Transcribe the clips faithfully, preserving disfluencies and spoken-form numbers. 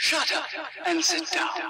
Shut up and sit down.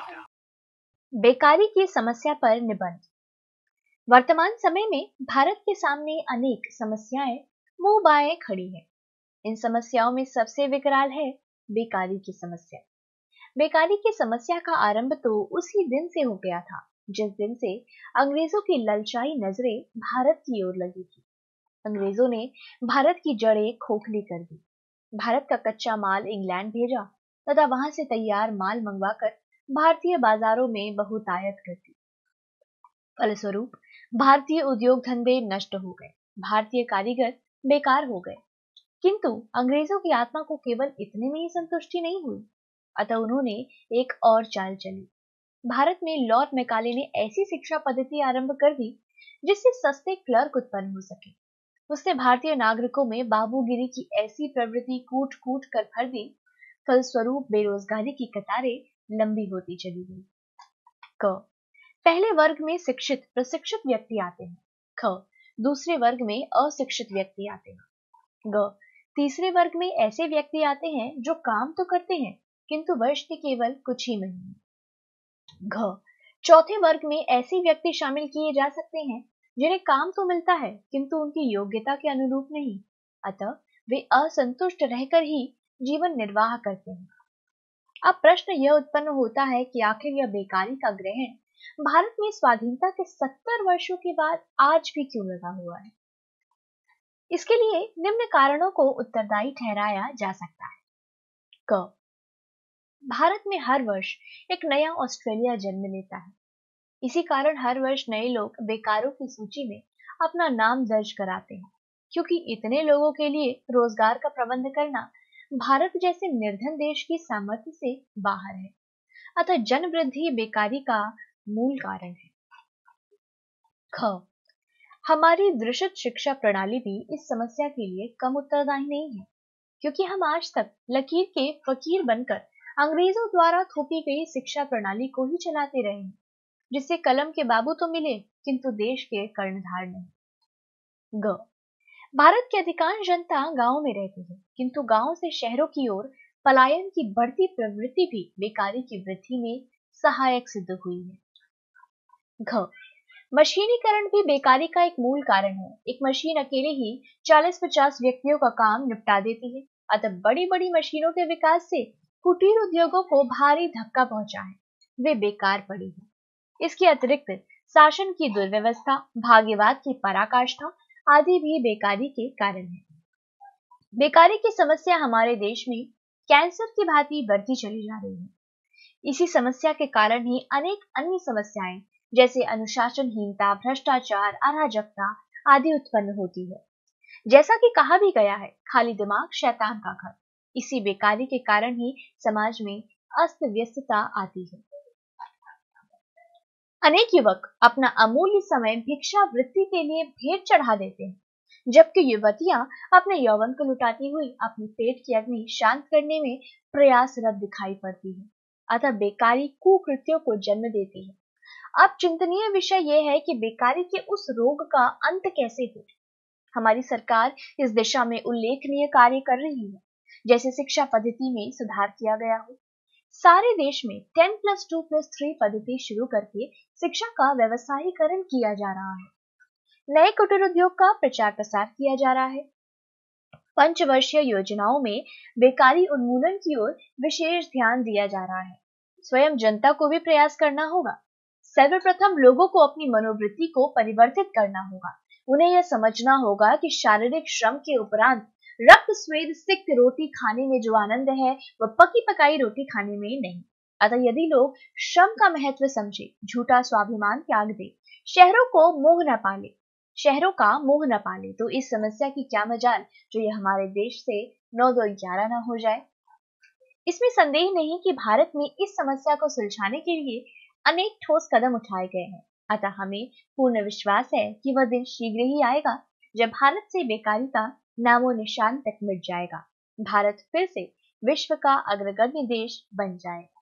बेकारी की समस्या पर निबंध। वर्तमान समय में भारत के सामने अनेक समस्याएं मुंह बाएं खड़ी हैं। इन समस्याओं में सबसे विकराल है बेकारी की समस्या। बेकारी की समस्या का आरंभ तो उसी दिन से हो गया था जिस दिन से अंग्रेजों की ललचाई नजरें भारत की ओर लगी थी। अंग्रेजों ने भारत की जड़ें खोखली कर दी। भारत का कच्चा माल इंग्लैंड भेजा तथा वहां से तैयार माल मंगवाकर भारतीय बाजारों में बहुतायत कर दी। फलस्वरूप भारतीय उद्योग धंधे नष्ट हो गए, भारतीय कारीगर बेकार हो गए। किंतु अंग्रेजों की आत्मा को केवल इतने में ही संतुष्टि नहीं हुई, अतः उन्होंने एक और चाल चली। भारत में लॉर्ड मैकाले ने ऐसी शिक्षा पद्धति आरंभ कर दी जिससे सस्ते क्लर्क उत्पन्न हो सके। उसने भारतीय नागरिकों में बाबूगिरी की ऐसी प्रवृत्ति कूट कूट कर भर दी, फलस्वरूप बेरोजगारी की कतारें लंबी होती चली गई। क पहले वर्ग में शिक्षित प्रशिक्षित व्यक्ति आते हैं। ख दूसरे वर्ग में अशिक्षित व्यक्ति आते हैं। ग तीसरे वर्ग में ऐसे व्यक्ति आते हैं जो काम तो करते हैं किंतु वर्ष के केवल कुछ ही महीने। घ चौथे वर्ग में ऐसे व्यक्ति शामिल किए जा सकते हैं जिन्हें काम तो मिलता है किंतु उनकी योग्यता के अनुरूप नहीं, अतः वे असंतुष्ट रहकर ही जीवन निर्वाह करते हैं। अब प्रश्न यह उत्पन्न होता है कि आखिर यह बेकारी का ग्रहण भारत में स्वाधीनता के सत्तर वर्षों के बाद आज भी क्यों लगा हुआ है। इसके लिए निम्न कारणों को उत्तरदायी ठहराया जा सकता है। क भारत में हर वर्ष एक नया ऑस्ट्रेलिया जन्म लेता है। इसी कारण हर वर्ष नए लोग बेकारों की सूची में अपना नाम दर्ज कराते हैं, क्योंकि इतने लोगों के लिए रोजगार का प्रबंध करना भारत जैसे निर्धन देश की सामर्थ्य से बाहर है। अतः जन वृद्धि बेकारी का मूल कारण है। ख हमारी दृश्य शिक्षा प्रणाली भी इस समस्या के लिए कम उत्तरदायी नहीं है, क्योंकि हम आज तक लकीर के फकीर बनकर अंग्रेजों द्वारा थोपी गई शिक्षा प्रणाली को ही चलाते रहे हैं, जिससे कलम के बाबू तो मिले किंतु देश के कर्णधार नहीं। ग भारत की अधिकांश जनता गांव में रहती है, किंतु गांव से शहरों की ओर पलायन की बढ़ती प्रवृत्ति भी बेकारी की वृद्धि में सहायक सिद्ध हुई है। घ मशीनीकरण भी बेकारी का एक मूल कारण है। एक मशीन अकेले ही चालीस पचास व्यक्तियों का काम निपटा देती है, अतः बड़ी बड़ी मशीनों के विकास से कुटीर उद्योगों को भारी धक्का पहुंचा है, वे बेकार पड़ी है। इसके अतिरिक्त शासन की दुर्व्यवस्था, भाग्यवाद की पराकाष्ठा आदि भी बेकारी के कारण है। बेकारी की समस्या हमारे देश में कैंसर की भांति बढ़ती चली जा रही है। इसी समस्या के कारण ही अनेक अन्य समस्याएं जैसे अनुशासनहीनता, भ्रष्टाचार, अराजकता आदि उत्पन्न होती है। जैसा कि कहा भी गया है, खाली दिमाग शैतान का घर। इसी बेकारी के कारण ही समाज में अस्त व्यस्तता आती है। अनेक युवक अपना अमूल्य समय भिक्षा वृत्ति के लिए भेंट चढ़ा देते हैं, जबकि युवतियां अपने यौवन को लुटाती हुई अपने पेट की अग्नि शांत करने में प्रयासरत दिखाई पड़ती है। अतः बेकारी कुकृत्यों को जन्म देती है। अब चिंतनीय विषय यह है कि बेकारी के उस रोग का अंत कैसे हो। हमारी सरकार इस दिशा में उल्लेखनीय कार्य कर रही है, जैसे शिक्षा पद्धति में सुधार किया गया हो। सारे देश में ten plus two plus three पद्धति शुरू करके शिक्षा का व्यवसायीकरण किया जा रहा है। नए कुटीर उद्योग का प्रचार प्रसार किया जा रहा है। पंचवर्षीय योजनाओं में बेकारी उन्मूलन की ओर विशेष ध्यान दिया जा रहा है। स्वयं जनता को भी प्रयास करना होगा। सर्वप्रथम लोगों को अपनी मनोवृत्ति को परिवर्तित करना होगा। उन्हें यह समझना होगा कि शारीरिक श्रम के उपरांत रक्त स्वेद सिक्त रोटी खाने में जो आनंद है वह पकी पकाई रोटी खाने में नहीं। अतः यदि लोग श्रम का महत्व समझे, झूठा स्वाभिमान त्याग दे, शहरों को मोह न पाले शहरों का मोह न पाले तो इस समस्या की क्या मजाल जो ये हमारे देश से नौ दो ग्यारह न हो जाए। इसमें संदेह नहीं कि भारत में इस समस्या को सुलझाने के लिए अनेक ठोस कदम उठाए गए हैं। अतः हमें पूर्ण विश्वास है कि वह दिन शीघ्र ही आएगा जब भारत से बेकारी का नामो निशान तक मिट जाएगा। भारत फिर से विश्व का अग्रगण्य देश बन जाएगा।